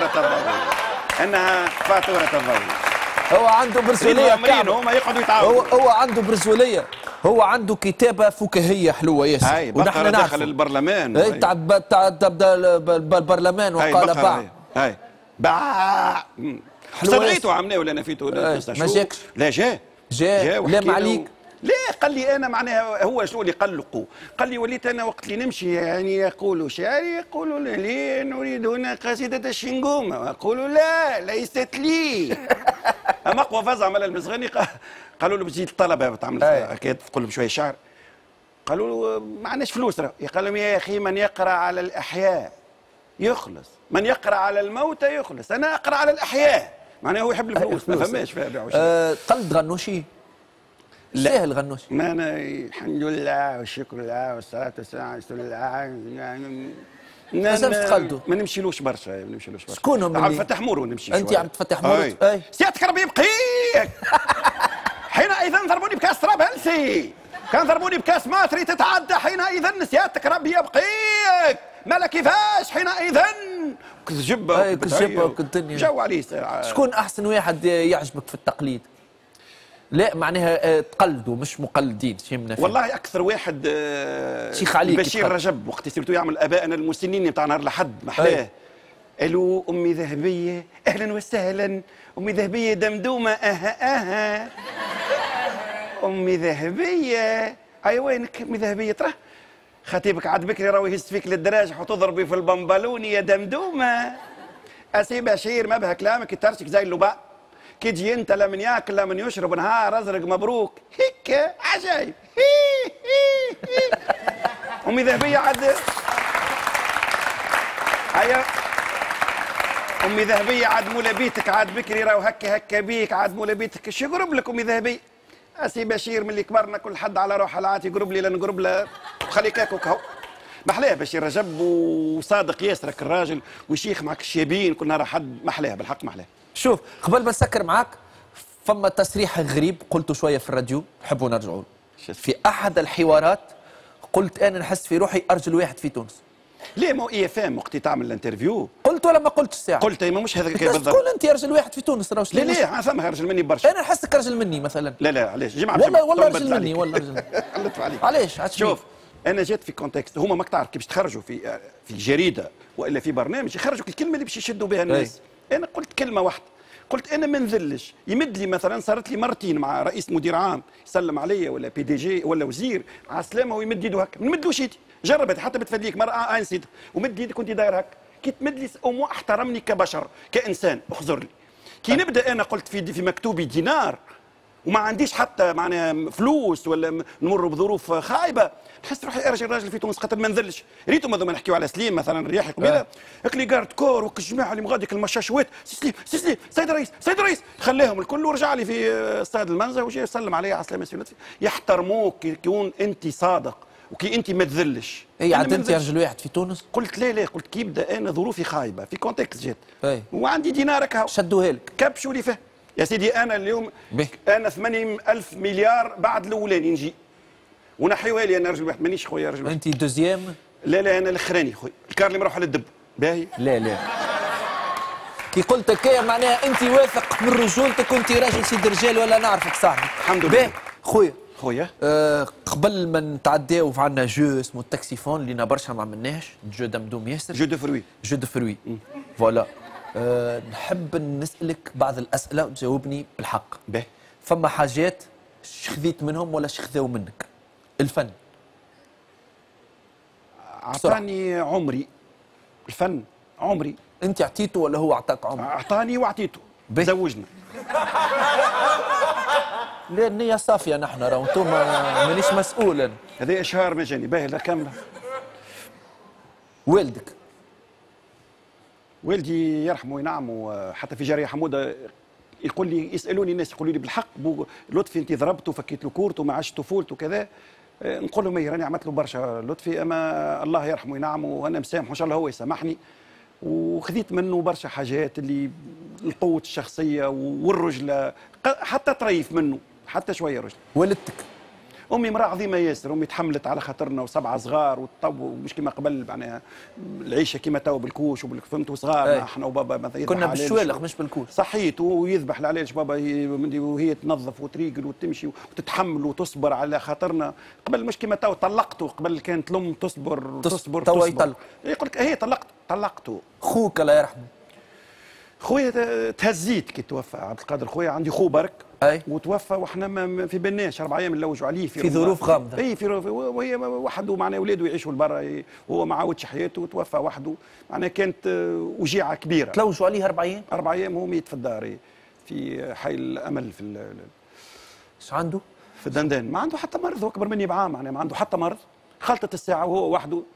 الضوء. هو عنده برسولية. هما يقعدوا يتعاونوا. هو عنده برسولية. هو عنده كتابة فكاهية حلوة ياسر. ونحن دخل البرلمان. تاع البرلمان وقال باع. استدعيته عمناه ولا نفيته؟ ما جاكش؟ لا جاء لا ما عليك. لا قال لي انا معناها هو شنو اللي قلقوا؟ قال لي وليت انا وقت اللي نمشي يعني يقولوا شعري يقولوا لي نريد هنا قصيده الشنقومه واقول لا ليست لي. اما اقوى فزع عمل المزغني قالوا له بتجي الطلبه تعمل اكيد تقول لهم شويه شعر. قالوا له ما عندناش فلوس. قال لهم يا اخي من يقرا على الاحياء يخلص، من يقرا على الموتى يخلص، انا اقرا على الاحياء، معناها هو يحب الفلوس ما فماش فيها بيع وشراء. قلد غنوشي؟ لا ساهل غنوشي. ما انا الحمد لله والشكر لله والصلاه والسلام على رسول الله يعني ما نمشيلوش برشا شكون هم عبد الفتاح مورو نمشي انت عبد الفتاح مورو؟ اي سيادتك ربي يبقيك. حينئذ ضربوني بكاس طرابلسي، كان ضربوني بكاس ماتري تتعدى، حينئذ سيادتك ربي يبقيك. مالا كيفاش حينئذ كنت جبه وكنت الدنيا جو عليه. شكون احسن واحد يعجبك في التقليد؟ لا معناها تقلدوا مش مقلدين شي من والله اكثر واحد شيخ علي بشير رجب، وقت سيرتو يعمل ابائنا المسنين نتاع نهار الاحد محلاه. الو امي ذهبيه اهلا وسهلا، امي ذهبيه دمدومه اها امي ذهبيه اي وينك امي ذهبيه؟ ترى خطيبك عاد بكري راهو يهز فيك للدراجح وتضربي في البنبلوني يا دمدومه. اسي بشير ما بها كلامك يترشك زي اللباء، كي تجي انت لا من ياكل لا من يشرب نهار ازرق مبروك هيك عجايب. امي ذهبيه عاد هيا امي ذهبيه عاد مولا بيتك عاد بكري راهو هكا بيك عاد مولا بيتك شو يقرب لك امي ذهبيه؟ اسي بشير ملي كبرنا كل حد على روحه العات يقرب لي لا نقرب له خليك هاكوك هو محلاه. بشير رجب وصادق ياسرك الراجل وشيخ معك الشابين كل نهار حد محلاه بالحق محلاه. شوف قبل ما نسكر معاك فما تصريح غريب قلته شويه في الراديو نحبوا نرجعوا له. في احد الحوارات قلت انا نحس في روحي ارجل واحد في تونس. ليه مو اي اف ام وقت تعمل الانترفيو قلت ولا ما قلتش الساعه؟ قلت ما مش هذا كيف بالضبط. تقول انت ارجل واحد في تونس راهو لا لا ثم رجل مني برشا. انا نحسك رجل مني مثلا. لا علاش جمعه والله رجل مني والله رجل غلطت عليك. علاش؟ شوف انا جيت في كونتكست هما ماك تعرف كيفاش تخرجوا في جريده والا في برنامج يخرجوا الكلمه اللي باش يشدوا بها الناس. انا قلت كلمه واحده، قلت انا ما نذلش. يمد لي مثلا صارت لي مرتين مع رئيس مدير عام يسلم عليا ولا بي دي جي ولا وزير على السلامه ويمد يده هكا، ما نمدلوش يدي. جربت حتى بتفديك مره نسيت ومد يدك كنت داير هكا. كي تمد لي امو احترمني كبشر كانسان اخزر لي. كي نبدا انا قلت في مكتوبي دينار وما عنديش حتى معناها فلوس ولا نمر بظروف خايبه، نحس روحي ارجل راجل في تونس خاطر ما نذلش. ريتو ما نحكيو على سليم مثلا الرياحي قبيله اكلي جارد كور والجماعه اللي مغاديك المشاشوات سي سليم سيد الرئيس خليهم الكل ورجع لي في استاد المنزه وجاي يسلم علي على السلامه. يحترموك كي انت صادق وكي انت ما تذلش. اي عاد انت رجل واحد في تونس؟ قلت لا قلت كي يبدا انا ظروفي خايبه في كونتكست جيت وعندي دينارك هاو شدوها لك كبشوا لي فيه يا سيدي. انا اليوم انا 80,000 مليار بعد الاولاني نجي ونحيوها لي. انا رجل واحد مانيش خويا رجل واحد. انت دوزيام؟ لا انا الاخراني خويا الكار اللي مروح على الدب باهي. لا كي قلت هكايا معناها انت واثق من رجولتك وانت راجل سيد رجال ولا نعرفك صاحبي. الحمد لله خويا قبل ما نتعداو عندنا جو اسمه التاكسيفون اللي برشا ما عملناهش جو دمدوم ياسر. جو دو فروي فوالا. نحب نسألك بعض الأسئلة وتجاوبني بالحق. فما حاجات خذيت منهم ولا خذاو منك؟ الفن أعطاني عمري. الفن عمري. أنت أعطيته ولا هو أعطاك عمر؟ أعطاني وأعطيته. زوجنا. لا النية صافية نحن راهو انتم مانيش مسؤولا. هذه إشهار مجاني باهي لا كاملة. والدي يرحمه ينعمه حتى في جارية حمودة يقول لي يسالوني الناس يقولوا لي بالحق بو لطفي انت ضربته وفكيت له كورته وما عادش طفولته وكذا. نقول لهم راني عملت له برشا لطفي اما الله يرحمه ينعمه وانا مسامحه ان شاء الله هو يسامحني. وخذيت منه برشا حاجات اللي القوة الشخصية والرجلة حتى طريف منه حتى شوية رجل. والدتك؟ امي امراه عظيمه ياسر. امي تحملت على خاطرنا وسبعه صغار والطو مش كما قبل معناها العيشه كما تو بالكوش وفهمت وصغار احنا وبابا مثلا كنا بالشوالق مش بالكوش. صحيت ويذبح العلاج بابا وهي تنظف وتريقل وتمشي وتتحمل وتصبر على خاطرنا. قبل مش كما تو طلقته. قبل كانت الام تصبر تو يطلق. يقول لك هي طلقته. خوك الله يرحمه. خويا تهزيت كي توفى عبد القادر خويا. عندي خو برك وتوفى واحنا ما في بالناش 4 ايام نلوجوا عليه في ظروف غامضه. اي وهي وحده معناه اولاده يعيشوا لبرا وهو ما عاودش حياته وتوفى وحده. معناها كانت وجيعه كبيره. تلوجوا عليه 4 ايام؟ 4 ايام هو ميت في الدار في حي الامل في ايش عنده؟ في الدندان. ما عنده حتى مرض. هو اكبر مني بعام معناها ما عنده حتى مرض. خلطت الساعه وهو وحده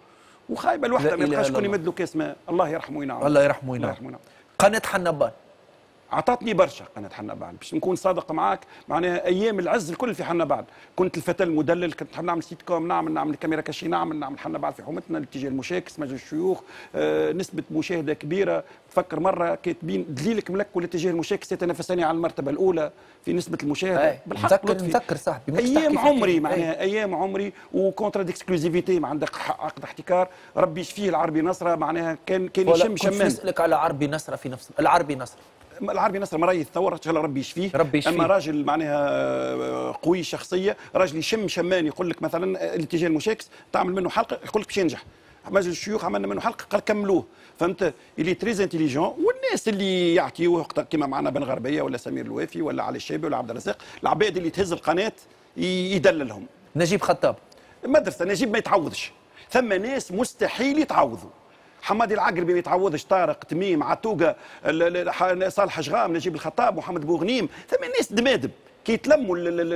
وخايبه الوحده ما يبقاش شكون يمد له كاس ماء. الله يرحمه وينعم. الله يرحمه وينعم. قناه حنبال عطاتني برشا قناه حنبال، باش نكون صادق معاك، معناها ايام العز الكل في حنبال، كنت الفتى المدلل، كنت نحب نعمل سيت كوم، نعمل كاميرا كاشي، نعمل حنبال في حومتنا، الاتجاه المشاكس، مجلس الشيوخ، نسبه مشاهده كبيره. تفكر مره كاتبين دليلك ملك والاتجاه المشاكس يتنافسان على المرتبه الاولى في نسبه المشاهده. بالحق نذكر صاحبي ايام عمري، معناها ايام عمري، وكونترا ديكسكلوزيفيتي ما عندك عقد احتكار، ربي يشفيه العربي نصره، معناها كان يشم شمان. كنت نسالك على عربي نصره في نفس العربي نصر مريض ثوره، ان شاء الله ربي يشفيه. اما راجل معناها قوي شخصيه، راجل يشم شمان، يقول لك مثلا الاتجاه المشاكس تعمل منه حلقه يقول لك باش ينجح. مجلس الشيوخ عملنا منه حلقه قال كملوه، فهمت؟ اللي تريز انتيليجون، والناس اللي يعطيوه كيما معنا بن غربيه ولا سمير الوافي ولا علي الشيبي ولا عبد الرزاق، العباد اللي تهز القناه يدللهم. نجيب خطاب مدرسه نجيب ما يتعوضش، ثم ناس مستحيل يتعوضوا. حمادي العقربي ما يتعوضش، طارق تميم عتوقه، صالح شغام، نجيب الخطاب، محمد بوغنيم، ثم ناس دمادب كي يتلموا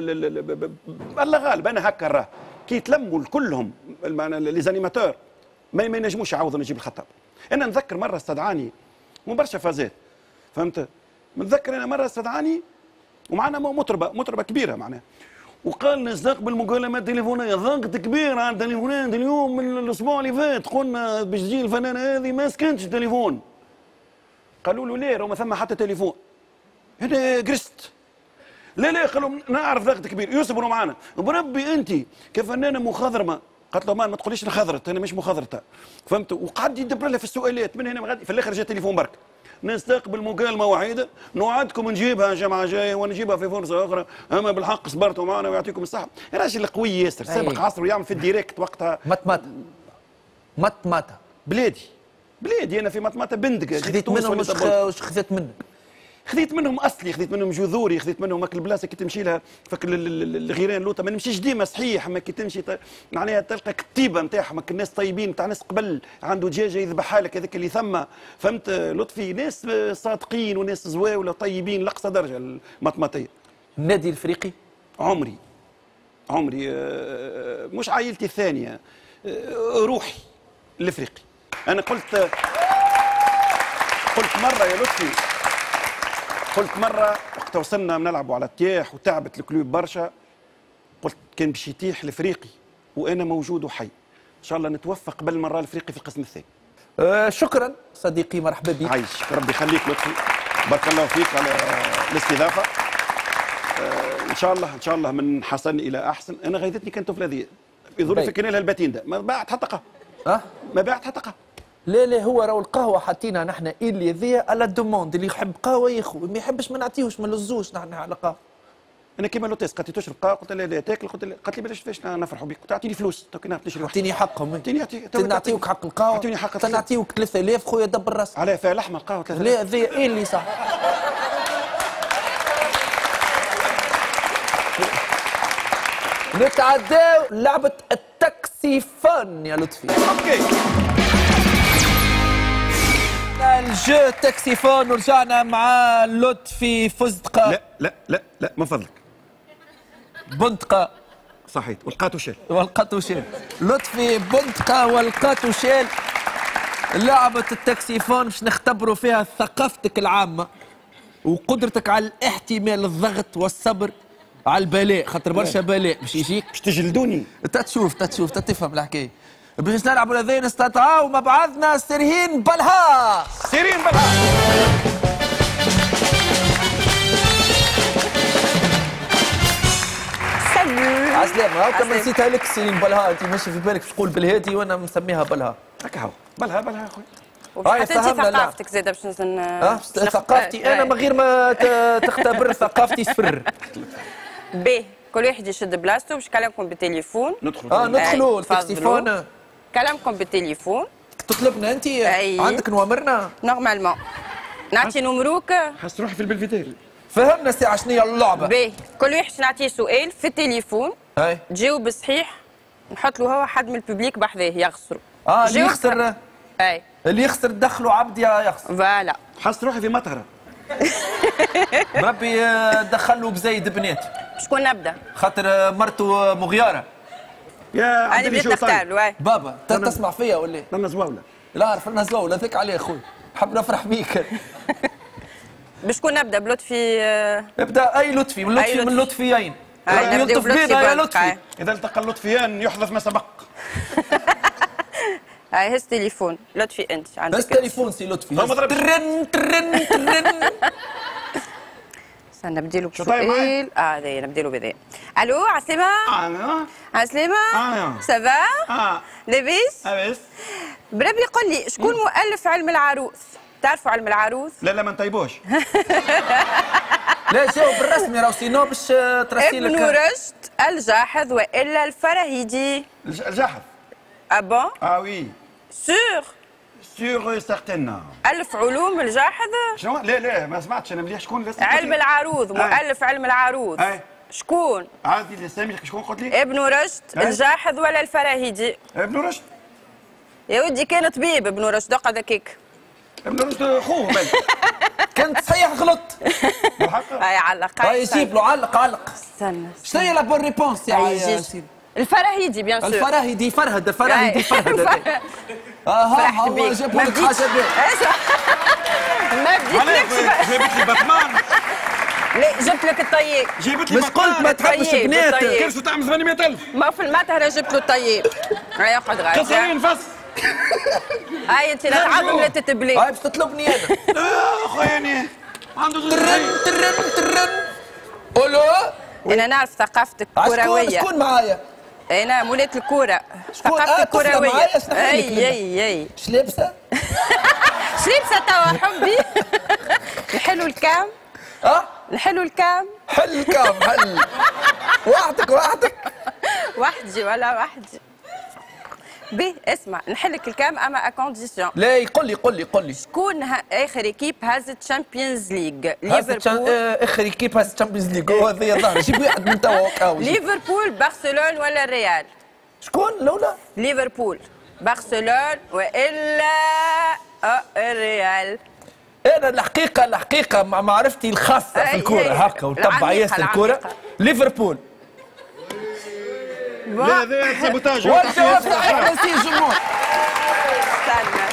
الله غالب انا هكا راه كي يتلموا كلهم لي زانيماتور ما ينجموش يعوضوا نجيب الخطاب. انا نذكر مره استدعاني مو برشا فازات، فهمت؟ نتذكر انا مره استدعاني ومعنا مطربه كبيره معناها، وقال نستقبل مكالمات تليفونيه، ضغط كبير على التليفونات اليوم من الاسبوع اللي فات، قلنا باش تجي الفنانه هذه ما سكنتش التليفون. قالوا له ليه؟ ما ثم حتى تليفون. هنا قرست. لا قالوا نعرف ضغط كبير، يوسف بنو معانا، بربي انت كفنانه مخضرمه. قالت له ما تقوليش انخضرت، انا مش مخضرته، فهمت؟ وقعد يدبر لها في السؤالات من هنا غادي، في الاخر جا تليفون برك. نستقبل مكالمة وحيدة، نوعدكم نجيبها جمعة جاية ونجيبها في فرصة أخرى، أما بالحق صبرتوا معنا ويعطيكم الصحة. راجل قوي ياسر، سابق عصره، يعمل في الديريكت وقتها. مطماطة بلادي أنا في مطماطة بندق. خذيت منهم واش خذيت منك؟ خذيت منهم اصلي، خذيت منهم جذوري، خذيت منهم هاك البلاصه كي تمشي لها فك الغيران لوطه ما نمشيش ديما صحيح، اما كي تمشي معناها تلقى كتيبه نتاعهم الناس طيبين نتاع ناس قبل عنده دجاجه يذبحها لك هذاك اللي ثم، فهمت لطفي؟ ناس صادقين وناس زواوله طيبين لاقصى درجه المطماطيه. النادي الافريقي عمري مش عائلتي الثانيه، روحي الافريقي. انا قلت مره يا لطفي، قلت مرة وقت وصلنا نلعبوا على التياح وتعبت الكلوب برشا، قلت كان باش يتيح الافريقي وانا موجود وحي، ان شاء الله نتوفق قبل المره الافريقي في القسم الثاني. شكرا صديقي، مرحبا بك. عايشك، ربي يخليك لطفي، بارك الله فيك على الاستضافه. ان شاء الله من حسن الى احسن. انا غيظتني كانت طفله ذي يظهر في كنالها الباتين ده، ما باعت حتى قهوه. ما باعت حتى قهوه. لا هو راهو القهوه حاطينها نحن اللي ذي على الدوموند، اللي يحب قهوه ياخذ، ما يحبش ما نعطيهوش، ما نلزوش نحن على قهوه. انا كيما لوتيس قالت لي تشرب قهوه، قلت لها لا تاكل، قالت لي بلاش فاش نفرحوا بك، قلت اعطيني فلوس تو كي نعرف نشري اعطيني حقهم، نعطيوك حق القهوه، اعطيني حق، نعطيوك 3000 خويا دبر راسك. علاه فيها لحمه القهوه 3000؟ لا ذي اللي صح. نتعداو لعبه التاكسيفون يا لطفي. اوكي الجو تاكسيفون، ورجعنا مع لطفي فزدقه. لا من فضلك. بندقه صحيت، والقاتوشيل لطفي بندقه والقاتوشيل. لعبه التاكسيفون باش نختبروا فيها ثقافتك العامه وقدرتك على الاحتمال، الضغط والصبر على البلاء، خاطر برشا بلاء باش يجيك، باش تجلدوني. تشوف تفهم الحكايه. باش نلعبوا هذين نستطيعوا مع بعضنا سيرين بلها. عسلامة. هاكا ما نسيتها لك سيرين بلها، انت ماشي في بالك باش تقول بالهادي وانا مسميها بلها. هكا هو بلها يا خويا. وحتى انت ثقافتك زاده باش ثقافتي انا من غير ما تختبر ثقافتي صفر. باهي، كل واحد يشد بلاصتو باش كلامكم بالتليفون. ندخلوا التليفون. كلامكم بالتليفون. تطلبنا انت؟ عندك نوامرنا؟ نورمالمون. نعطي نمروك. حس روحي في البلفيتير. فهمنا ساعه شنو هي اللعبه. باهي، كل واحد نعطيه سؤال في التليفون. تجاوب صحيح، نحط له هو حد من الببليك بحذاه يخسروا. اللي يخسر اللي يخسر دخلوا عبد يخسر. فوالا. حس روحي في مطهره. ربي دخلوا بزايد بنات. شكون نبدا؟ خاطر مرته مغياره. يا انا بديت نختار له. بابا تسمع فيا ولا؟ رنا زواوله. لا عرف رنا زواوله ذاك عليه خويا، حاب نفرح بيك. بشكون نبدا؟ بلطفي؟ ابدا اي لطفي، من لطفي من لطفيين. يلطف بينا يا لطفي. اذا التقى اللطفيان يحذف ما سبق. هاي هز تليفون لطفي انت عندك. هز تليفون سي لطفي. ترن ترن ترن. استنى بديله بسؤال. هذا نبديله بذا. الو عسلامة؟ عسلامة؟ سافا؟ لاباس؟ لاباس. بربي قل لي شكون مؤلف علم العروض؟ تعرفوا علم العروض؟ لا ما نطيبوش. لا جاوب بالرسمي راهو سينو باش ترسي لك. ابن رشد، الجاحظ والا الفراهيدي؟ الجاحظ. بون؟ وي. سور سيغتينا. ألف علوم الجاحظ؟ شنو؟ لا ما سمعتش انا مليح. شكون علم العروض، مؤلف علم العروض. شكون؟ عادي الاسامي شكون قلت لي؟ ابن رشد، الجاحظ ولا الفراهيدي؟ ابن رشد. يا ودي كان طبيب ابن رشد، اقعد هكاك. ابن رشد خوه بل. كان صحيح غلط. هاي علق. هاي جيب له علق. استنى. شنو هي لا بون ريبونس يا سيدي؟ الفراهيدي بيان سور. الفراهيدي فرهد. هو جاب لك حاجه ما بديتلكش. جابت لي باتمان. لا جبت لك الطيب. جابت لي مش قلت ما تحبش بنات. كرشو تعمل 800,000. ما في المطهر جبت له الطيب. هاي اقعد غادي. قصرين فص. هاي انت لا تعظم لا تتبلي. هاي باش تطلبني انا. خويا عنده ترن. قولوا. انا نعرف ثقافتك الكرويه. شكون معايا؟ انا مولات الكوره. ثقافتك كرويه. اي اش لابسه؟ اش لابسه توا حبي؟ نحلوا الكام؟ نحلوا الكام؟ حل الكام حل. وحدك. وحدي ولا وحدي. بي اسمع نحلك الكام اما اكونديسيون. لا قل لي. شكون اخر ايكيب هازت تشامبيونز ليغ؟ ليفربول. اخر ايكيب هازت تشامبيونز ليغ هو هذا الظاهر. جيب واحد من توا. ليفربول، برشلونه ولا الريال؟ شكون الاولى؟ ليفربول، برشلونه والا الريال؟ انا الحقيقه مع معرفتي الخاصه في الكوره هكا وتبع ياسر الكوره ليفربول. لا هذا سابوتاج. والجواب صحيح نسي الجمهور. استنى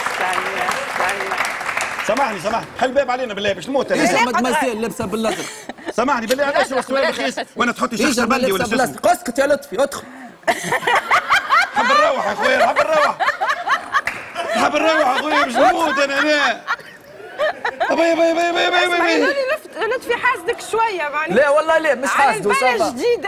سامحني حل الباب علينا بالله باش نموت. ايش مدمزيل لابسه بالازرق؟ سامحني بالله علاش هو السؤال رخيص وانا تحطي شخص بلدي ولا شخص؟ اسكت يا لطفي ادخل. حب نروح يا خويا حب نروح يا خويا باش نموت انا. باي لطفي حاسدك شويه معناها. لا والله لا مش حاسده. على جديده.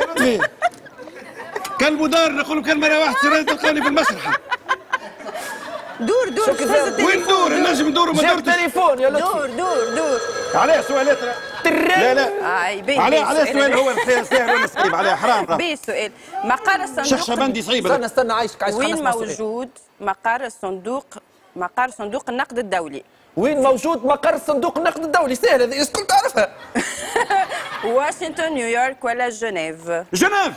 كلب ودار نقول له كلمه واحده سير تلقاني في المسرح. دور وين ندور؟ نجم ندور وما ندورش. تليفون يا لطفي. دور عليه سؤالات. لا عليه سؤال هو الحياه سهل ولا صعيب عليه حرام. بي سؤال. مقر الصندوق. شخشة بندي صعيبه. استنى عايشك وين موجود مقر صندوق النقد الدولي؟ وين موجود مقر صندوق النقد الدولي؟ سهل هذه اسكت تعرفها. واشنطن، نيويورك ولا جنيف؟ جنيف.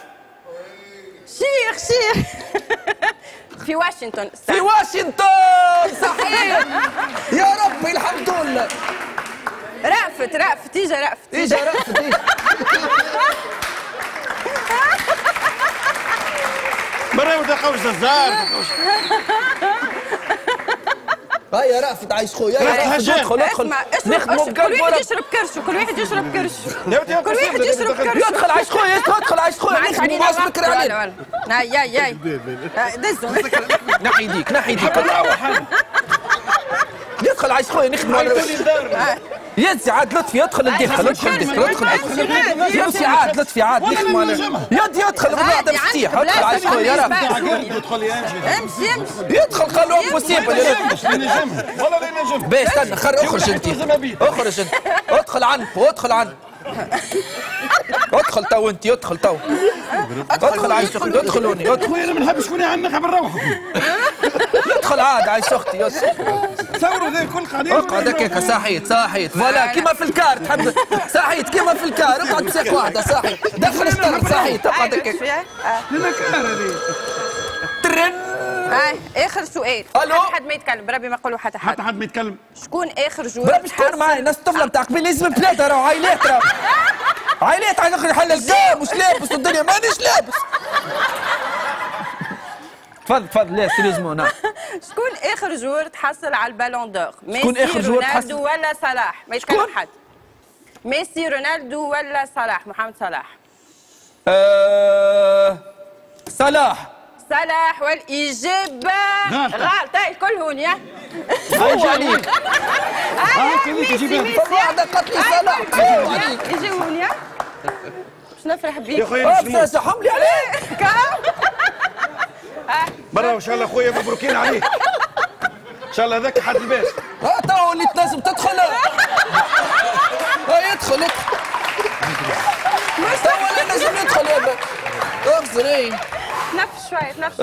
شيخ في واشنطن. صحيح. يا ربي الحمد لله. رأفت اجا رأفت. مرة ودا قوش زار. هاي يا رأفت عايش خويا. ادخل. نخدموا بقلب. كل واحد يشرب كرشه. كل واحد يشرب كرشه. ادخل عايش خويا. نخدموا باش بكري علينا. ياي دزوا. نحي يديك. يدخل عايش خويا نخدموا على يدي عاد لطفي ادخل ادخل يدي عاد لطفي عاد نخدموا على يدي يدخل بالوعد مفتيح. ادخل عايش خويا يا رب. امشي يدخل خلوه بوسيبل يا رب. والله لا نجم. باهي استنى اخرج انت. ادخل عنك. ادخل تو انت. ادخل عايش اختي. ادخلوني. خويا انا ما نحبش شكون عنك حاب نروح. ادخل عاد عايش اختي. تصوروا ذا الكل قاعدين. اقعد هكاك صحيت فوالا كيما في الكار تحب. صحيت كيما في الكار. اقعد بساق واحده صحيت. دخل اشترك صحيت. اقعد هكاك. الكار هذه. اخر سؤال. الو. حد ما يتكلم بربي ما يقولوا حتى حد ما يتكلم. شكون اخر جوع؟ بربي شكون معايا ناس الطفله نتاع قبيل لازم ثلاثه راهو عائلات عايز يحل الكام مش لابس والدنيا مانيش لابس. تفضل لا سيريزمون نعم. شكون اخر جوار تحصل على البالون دور؟ شكون اخر جوار تحصل؟ رونالدو ولا صلاح؟ ما يتكلم حد. ميسي رونالدو ولا صلاح؟ محمد صلاح. صلاح. صلاح والاجابه غلط. الكل هون يا ايش عليك؟ ميسي واحدة قالت لي صلاح. يجيو هون يا باش نفرح بيك. يا خويا سحم لي عليه. برا ان شاء الله خويا مبروكين عليك. ان شاء الله هذاك حد الباس. تو اللي تناسب تدخل. يدخل تو اللي لازم يدخل هذا. اغزر تنفس شويه تنفس.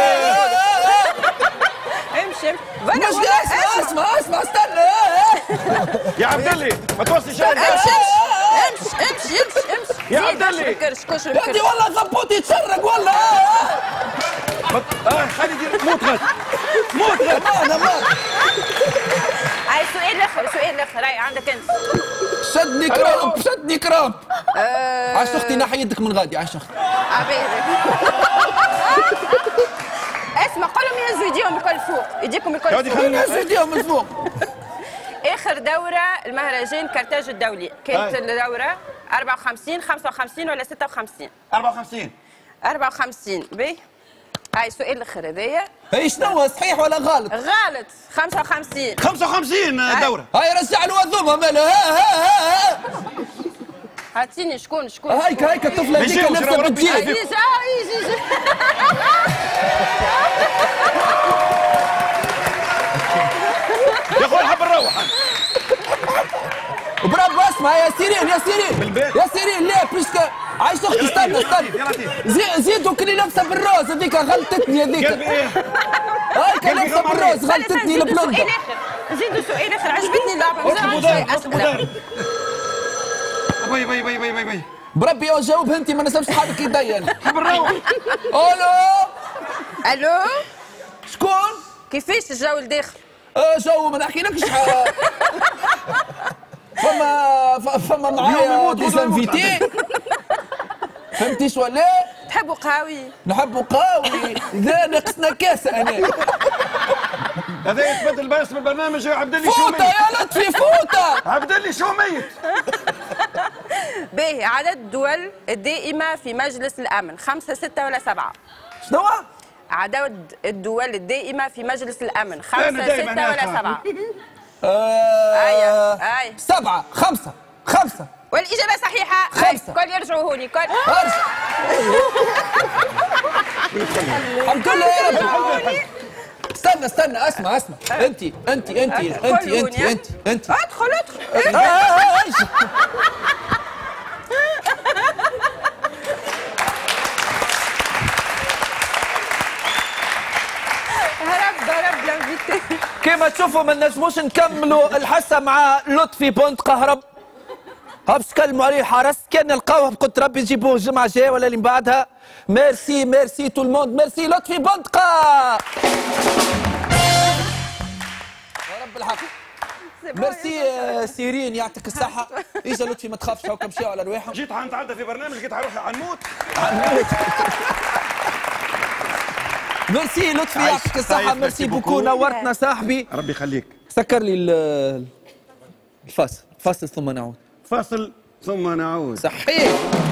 امشي مش اسمع استنى. يا عبد الله ما توصلش امشي يا عبد الله كرش يا دي والله ضبوط يتسرق والله. خلي موت غد انا ما هاي سؤال الاخر هاي عندك انت. شدني كرامب. عاش اختي ناحي يدك من غادي عاش اختي. اسمع قول لهم يهزوا يديهم الكل فوق. يديكم الكل فوق. يهزوا يديهم من فوق. اخر دوره المهرجان كارتاج الدولي كانت الدوره 54 55 ولا 56؟ 54. 54 باهي. هاي سؤال الاخر هذايا. اي شنو صحيح ولا غلط؟ غلط 55. 55 دوره. هاي رجع له الذوبه مالها. هاتيني شكون هايك الطفله هذيك نفسها بتجي. يا اخوي نحب نروح. برافو اسمع يا سيرين لا بيسك عايش اختي استنى زيدوا كلي لابسه بالروز هذيك غلطتني هذيك. هايك لابسه بالروز غلطتني البلونده. زيدوا سؤال اخر عجبتني اللعبه. باي بربي جاوب انت ما نسبش حالك يدين. نحب نروح. الو شكون؟ كيفاش الجو الداخل؟ جو ما نحكيلكش فما معايا ديزانفيتي. فهمتيش ولا؟ تحبوا قهاوي؟ نحبوا قهاوي. لا ناقصنا كاسه انا. هذا يتبدل باسم البرنامج يا عبد الله فوطه يا لطفي فوطه. عبد الله شو ميت. باهي عدد الدول الدائمه في مجلس الامن 5 6 ولا 7؟ شنو؟ عدد الدول الدائمة في مجلس الأمن 5 6 ولا 7؟ 7 5 والإجابة صحيحة. 5. كل يرجعوا هوني كل. الحمد لله يا رب. استنى اسمع انت ادخل كما تشوفوا ما نجموش نكملوا الحصه مع لطفي بونت قهرب. باش نكلموا عليه حرس كان نلقاوه بقدر ربي نجيبوه الجمعه الجايه ولا اللي من بعدها. ميرسي تو الموند. ميرسي لطفي بونتقا. يا رب الحق. ميرسي سيرين يعطيك الصحة. إجا لطفي ما تخافش هاكا مشاو على رواحهم. جيت نتعدى في برنامج لقيت روحي عنموت. ميرسي لطفي يعطيك الصحة. ميرسي بوكو نورتنا صاحبي. ربي يخليك. سكر لي الفاصل ثم نعود. فاصل ثم نعود. صحيح.